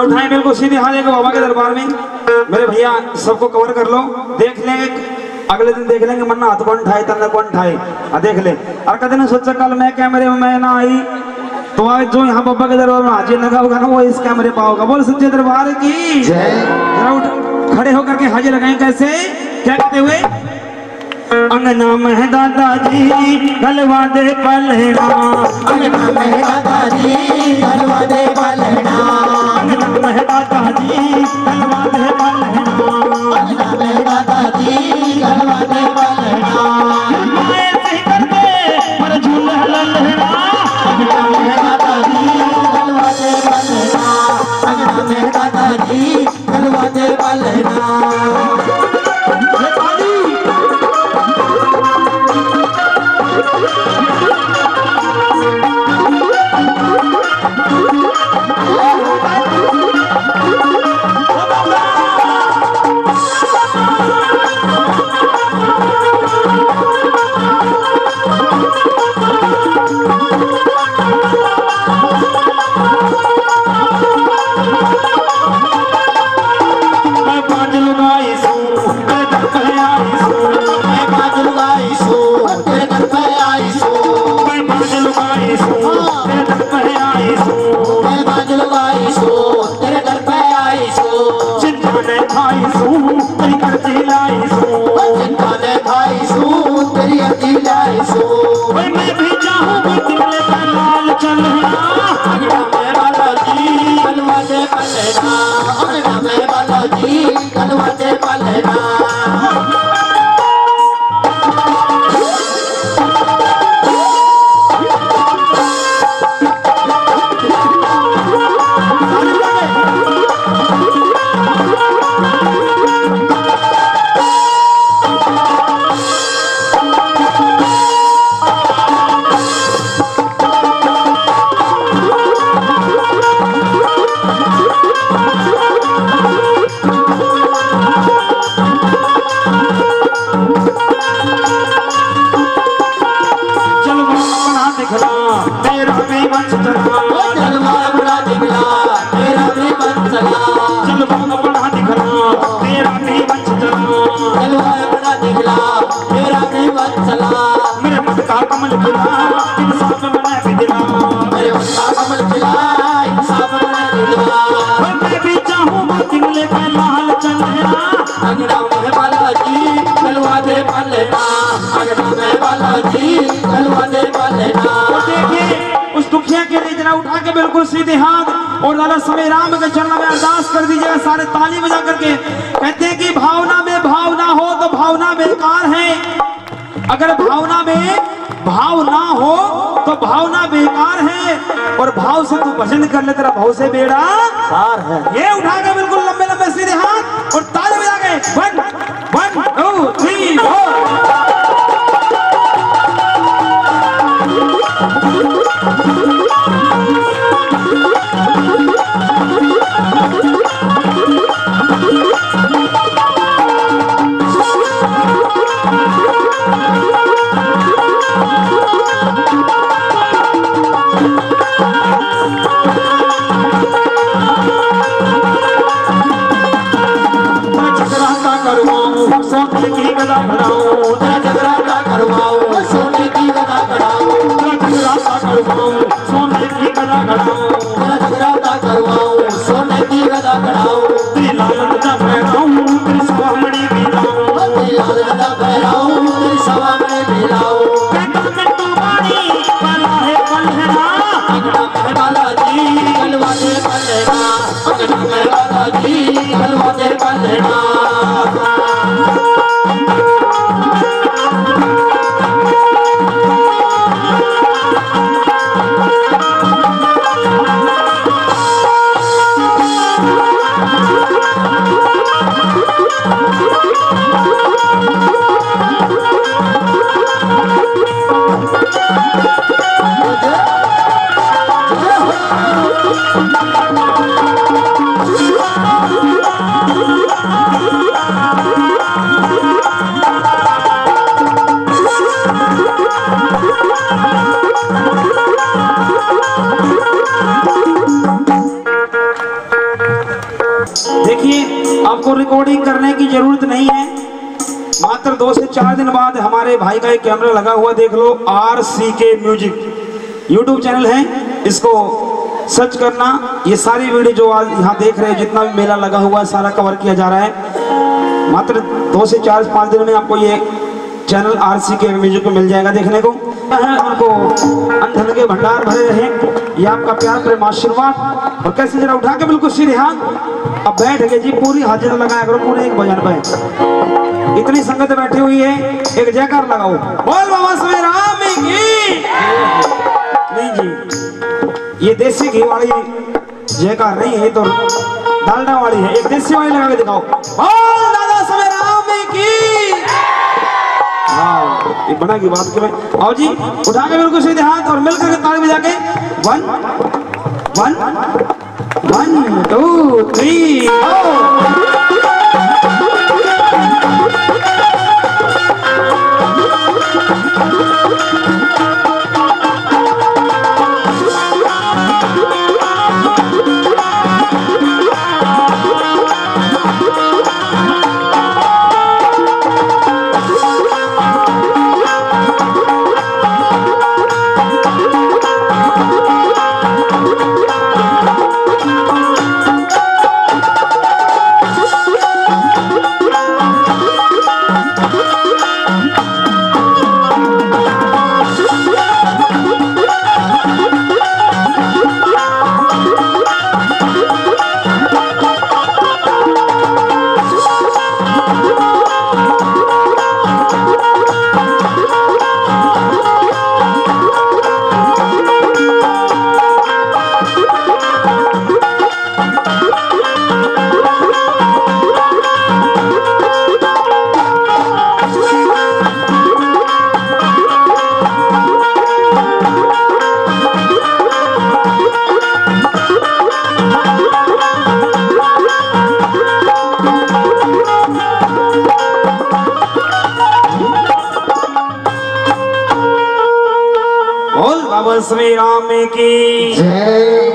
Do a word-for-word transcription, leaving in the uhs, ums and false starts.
उठाए बिल्कुल सीधे हाथ लेकर बाबा के दरबार में। मेरे भैया सबको कवर कर लो, देख लेंगे अगले दिन, देख लेंगे मन्ना हाथ कौन ठाए तन्ना कौन ठाए, देख ले। और कहते ना सोचा कल मैं कैमरे में मैं ना आई तो आज जो यहाँ बाबा के दरबार में हाजिर लगा होगा ना वो इस कैमरे पाओगा। बोल सच्चे दरबार की जय। खड़े होकर के हाजिर लगाए कैसे, क्या कहते हुए, अंगना में दादाजी गलवा दे पलना, अंगना में दादाजी गलवा दे पलना, अंगना में दादाजी गलवा दे पलना, अंगना में दादाजी गलवा दे पलना, मैं सही कर दे पर झूला ललना, अंगना में दादाजी गलवा दे पलना, अंगना में दादाजी गलवा दे पलना। उस दुखिया के लिए जरा उठा के बिल्कुल सीधे हाथ और दादा समय राम के चरणों में अरदास कर दीजिएगा सारे ताली बजा करके। कहते हैं कि भावना में भाव ना हो तो भावना बेकार है, अगर भावना में भाव ना हो तो भावना बेकार है, और भाव से तू भजन कर ले तेरा भाव से बेड़ा पार है। ये उठा के बिल्कुल लंबे लंबे सीधे हाथ और ताली बजा के one one two three four. सोने की गदा बनाओ, जगराता करवाओ, सोने की गदा कराओ, जगराता करवाओ, सोने की गदा कराओ, जगराता करवाओ, सोने की गदा कराओ, तेरी लाल गदा बहराऊं, तेरी सवामणी बिलाऊं, तेरी लाल गदा बहराऊं, तेरी सवामणी बिलाऊं। कहता मैं तो बानी वाला है पलहना, अंगना में बालाजी गलवा दे पलहना, अंगना में बालाजी गलवा दे पलहना। रिकॉर्डिंग करने की जरूरत नहीं है। मात्र दो से चार दिन बाद हमारे भाई का एक कैमरा लगा हुआ, देख लो, आर सी के म्यूजिक यूट्यूब चैनल है, इसको सर्च करना। ये सारी वीडियो जो आज यहाँ देख रहे हैं, जितना भी मेला लगा हुआ है सारा कवर किया जा रहा है। मात्र दो से चार पाँच दिन में आपको ये चैनल आर सी के म्यूजिक को मिल जाएगा देखने को। उनको अंधन के भंडार भरे रहे, ये आपका प्यार प्रेम आशीर्वाद। और कैसे जरा उठा के बिल्कुल सीधे हाथ, अब बैठ गए जी, पूरी हाजिर लगाया करो पूरे एक भजन पे। इतनी संगत बैठी हुई है, एक जयकार लगाओ, बोल बाबा समय राम की। नहीं जी, ये देसी घी वाली जयकार नहीं है, ये तो डालडा वाली है। एक देसी वाली लगा के दिखाओ, बोल दादा समय राम की। हाँ, ये बना की बात के में। आओ जी, उठा के बिल्कुल सीधे हाथ और मिलकर के ताली बजा के one one one two three Shri Ram की जय।